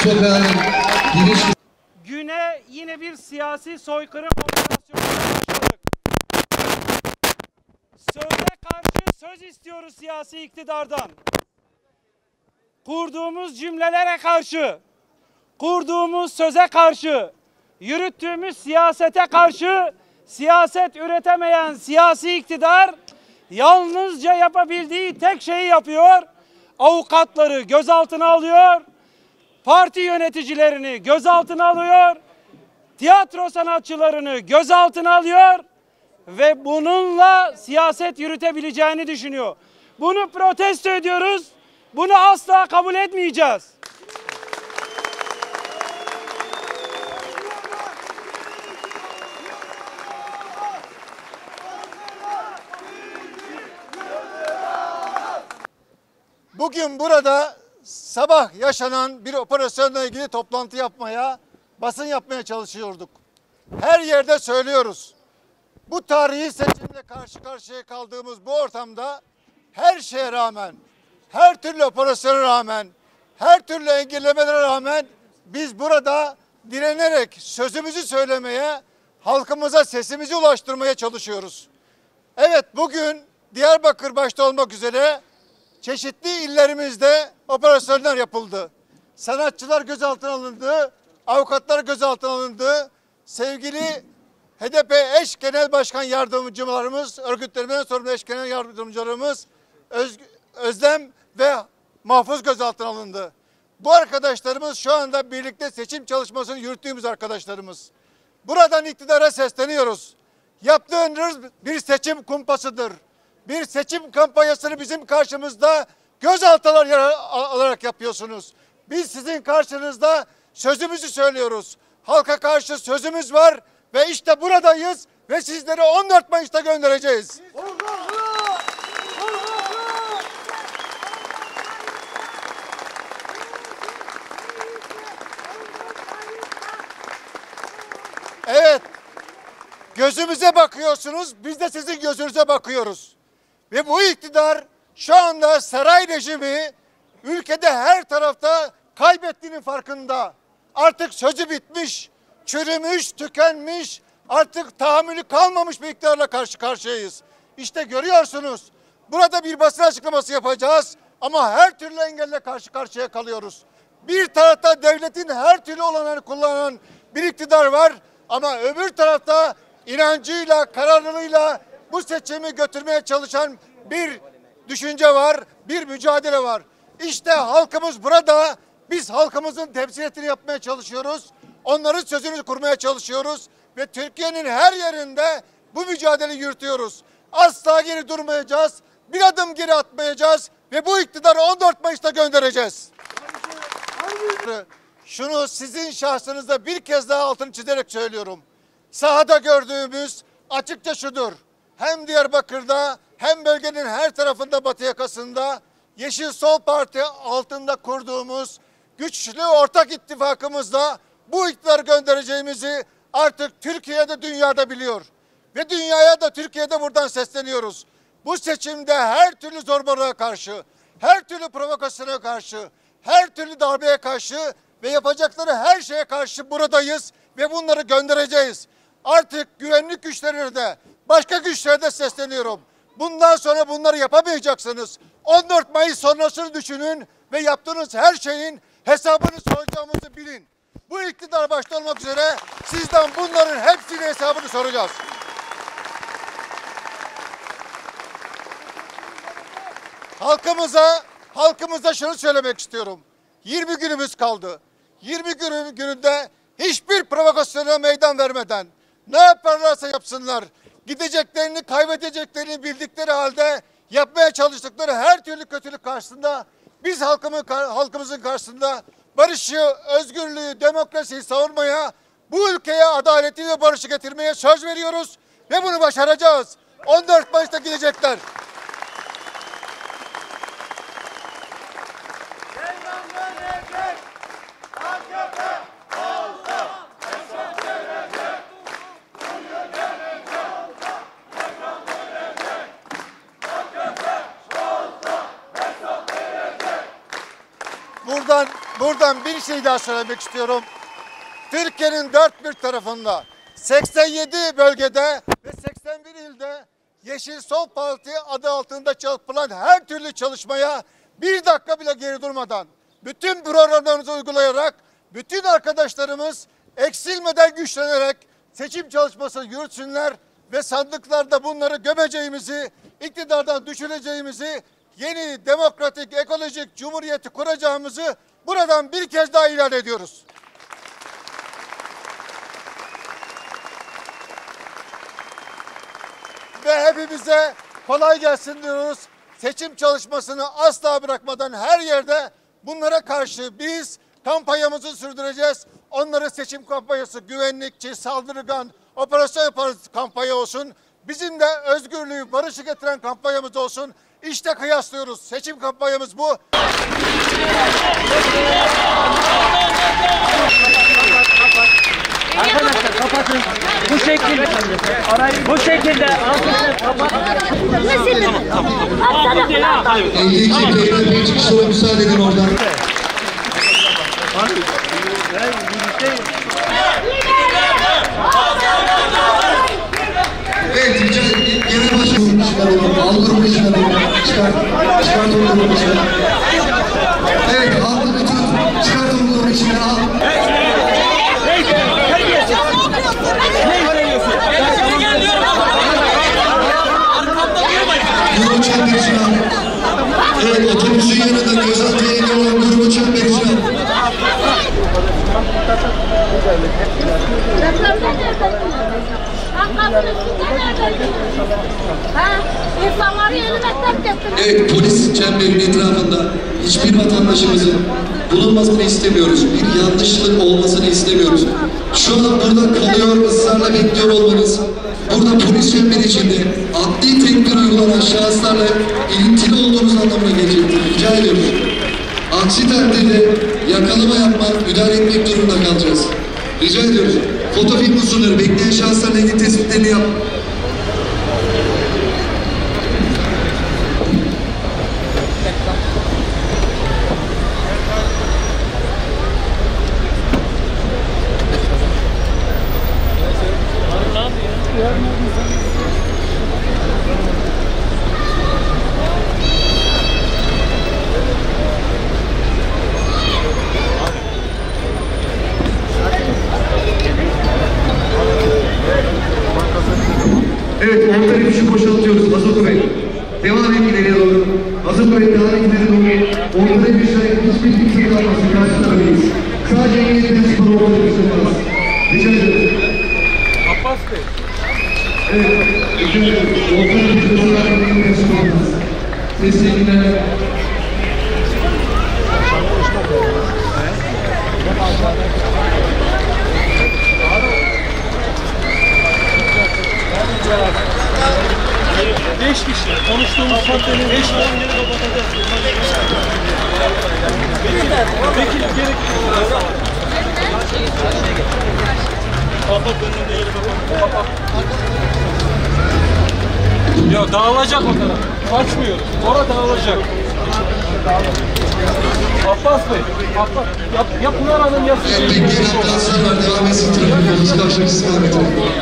Sokağı'nın giriş... Güne yine bir siyasi soykırım operasyonuna başladık. Söze karşı söz istiyoruz siyasi iktidardan. Kurduğumuz cümlelere karşı, kurduğumuz söze karşı, yürüttüğümüz siyasete karşı siyaset üretemeyen siyasi iktidar yalnızca yapabildiği tek şeyi yapıyor. Avukatları gözaltına alıyor, parti yöneticilerini gözaltına alıyor, tiyatro sanatçılarını gözaltına alıyor ve bununla siyaset yürütebileceğini düşünüyor. Bunu protesto ediyoruz. Bunu asla kabul etmeyeceğiz. Bugün burada sabah yaşanan bir operasyonla ilgili toplantı yapmaya, basın yapmaya çalışıyorduk. Her yerde söylüyoruz. Bu tarihi seçimle karşı karşıya kaldığımız bu ortamda her şeye rağmen, her türlü operasyona rağmen, her türlü engellemelere rağmen biz burada direnerek sözümüzü söylemeye, halkımıza sesimizi ulaştırmaya çalışıyoruz. Evet, bugün Diyarbakır başta olmak üzere çeşitli illerimizde operasyonlar yapıldı. Sanatçılar gözaltına alındı, avukatlar gözaltına alındı. Sevgili HDP eş genel başkan yardımcılarımız, örgütlenmeden sorumlu eş genel yardımcılarımız Özlem ve Mahfuz gözaltına alındı. Bu arkadaşlarımız şu anda birlikte seçim çalışmasını yürüttüğümüz arkadaşlarımız. Buradan iktidara sesleniyoruz. Yaptığınız bir seçim kumpasıdır. Bir seçim kampanyasını bizim karşımızda gözaltılar alarak yapıyorsunuz. Biz sizin karşınızda sözümüzü söylüyoruz. Halka karşı sözümüz var ve işte buradayız ve sizleri 14 Mayıs'ta göndereceğiz. Evet, gözümüze bakıyorsunuz, biz de sizin gözünüze bakıyoruz. Ve bu iktidar şu anda saray rejimi ülkede her tarafta kaybettiğinin farkında. Artık sözü bitmiş, çürümüş, tükenmiş, artık tahammülü kalmamış bir iktidarla karşı karşıyayız. İşte görüyorsunuz, burada bir basın açıklaması yapacağız ama her türlü engelle karşı karşıya kalıyoruz. Bir tarafta devletin her türlü olanağını kullanan bir iktidar var ama öbür tarafta inancıyla, kararlılığıyla bu seçimi götürmeye çalışan bir düşünce var, bir mücadele var. İşte halkımız burada, biz halkımızın temsiliyetini yapmaya çalışıyoruz. Onların sözünü kurmaya çalışıyoruz ve Türkiye'nin her yerinde bu mücadeleyi yürütüyoruz. Asla geri durmayacağız, bir adım geri atmayacağız ve bu iktidarı 14 Mayıs'ta göndereceğiz. Şunu sizin şahsınızda bir kez daha altını çizerek söylüyorum. Sahada gördüğümüz açıkça şudur. Hem Diyarbakır'da hem bölgenin her tarafında batı yakasında Yeşil Sol Parti altında kurduğumuz güçlü ortak ittifakımızla bu iktidarı göndereceğimizi artık Türkiye'de dünyada biliyor. Ve dünyaya da Türkiye'de buradan sesleniyoruz. Bu seçimde her türlü zorbalığa karşı, her türlü provokasyona karşı, her türlü darbeye karşı ve yapacakları her şeye karşı buradayız ve bunları göndereceğiz. Artık güvenlik güçlerine de başka güçlere de sesleniyorum. Bundan sonra bunları yapamayacaksınız. 14 Mayıs sonrasını düşünün ve yaptığınız her şeyin hesabını soracağımızı bilin. Bu iktidar başta olmak üzere sizden bunların hepsinin hesabını soracağız. Halkımıza şunu söylemek istiyorum. 20 günümüz kaldı. 20 gününde hiçbir provokasyona meydan vermeden ne yaparlarsa yapsınlar, gideceklerini, kaybedeceklerini bildikleri halde yapmaya çalıştıkları her türlü kötülük karşısında biz halkımızın karşısında barışı, özgürlüğü, demokrasiyi savunmaya, bu ülkeye adaleti ve barışı getirmeye söz veriyoruz ve bunu başaracağız. 14 Mayıs'ta gidecekler. buradan bir şey daha söylemek istiyorum. Türkiye'nin dört bir tarafında 87 bölgede ve 81 ilde Yeşil Sol Parti adı altında yapılan her türlü çalışmaya bir dakika bile geri durmadan bütün programlarımızı uygulayarak bütün arkadaşlarımız eksilmeden güçlenerek seçim çalışmasını yürütsünler ve sandıklarda bunları gömeceğimizi, iktidardan düşüreceğimizi, yeni demokratik ekolojik cumhuriyeti kuracağımızı buradan bir kez daha ilan ediyoruz. Ve hepimize kolay gelsin diyoruz. Seçim çalışmasını asla bırakmadan her yerde bunlara karşı biz kampanyamızı sürdüreceğiz. Onların seçim kampanyası güvenlikçi, saldırgan, operasyon yaparız kampanya olsun. Bizim de özgürlüğü, barışı getiren kampanyamız olsun. İşte kıyaslıyoruz. Seçim kampanyamız bu. Arkadaşlar kapatın. Bu şekilde. Bu şekilde. Bir çıkışa müsaade edin oradan. Evet, genel başkanım çıkaralım. Al grubu çıkaralım. Çıkart o grubu çıkaralım. Evet, halkı bütün çıkart o grubu içinden al. Grubu çember için al. Evet, otobüsün yanında gözaltıya engel olan grubu çember için al. Evet, polis çemberinin etrafında hiçbir vatandaşımızın bulunmasını istemiyoruz. Bir yanlışlık olmasını istemiyoruz. Şu an burada kalıyor, ısrarla bekliyor olmanız, burada polis çemberi içinde adli tedbir uygulanan şahıslarla ilintili olduğunuz anlamına gelecektir. Rica ediyoruz. Aksi takdirde yakalama yapmak, müdahale etmek durumunda kalacağız. Rica ediyoruz. Fotofilm uzunları, bekleyen şahısların ilgili tespitlerini yap. Evet, orta düşü boşaltıyoruz. Azot Bey. Devam et ileriye doğru. Azot Bey devam et ileriye doğru. Orta düşe hiçbir kimse kalmasın. Karşı taraftayız. Sadece emniyetiniz spor orta düşe kalmasın. Rica ederim. Abbas Bey. Evet, rica ederim. Orta düşe boşaltın emniyetiniz spor olmaz. Sesliğinden. Beş kişi. Konuştuğumuz maddenin 5 10 yeri kapatacağız. Peki gerek kapat önünde yeri kapat. Ya dağılacak o taraf. Kaçmıyoruz. Orada dağılacak. Abbas Bey, Abbas, ya Pınar'ın yası Evet, genel transfer var. Devam etsin trafik yolcusu karşıdaki istikamete.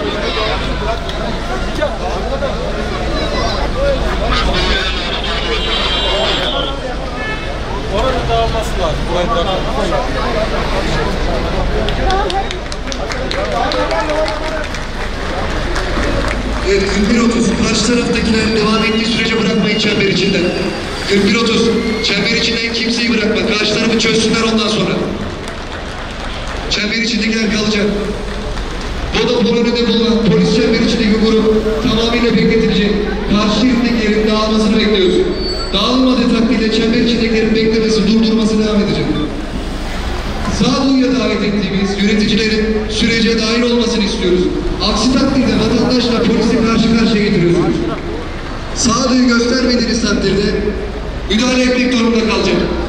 Oranın dağılması lazım. Evet, 41-30. Karşı taraftakiler devam ettiği sürece bırakmayın çember içinden. 41-30. Çember içinden kimseyi bırakma. Karşı tarafı çözsünler ondan sonra. Çember içindekiler kalacak. Vodafone önünde bulunan polis çember içindeki grup tamamıyla bekletilecek. Karşı şeritteki dağılmasını bekliyoruz. Dağılmadığı takdirde çember içindekilerin beklemesi, durdurması devam edecek. Sağduyuya davet ettiğimiz yöneticilerin sürece dahil olmasını istiyoruz. Aksi takdirde vatandaşla polisi karşı karşıya getiriyorsunuz. Sağduyu göstermediğiniz takdirde müdahale etmek durumunda kalacak.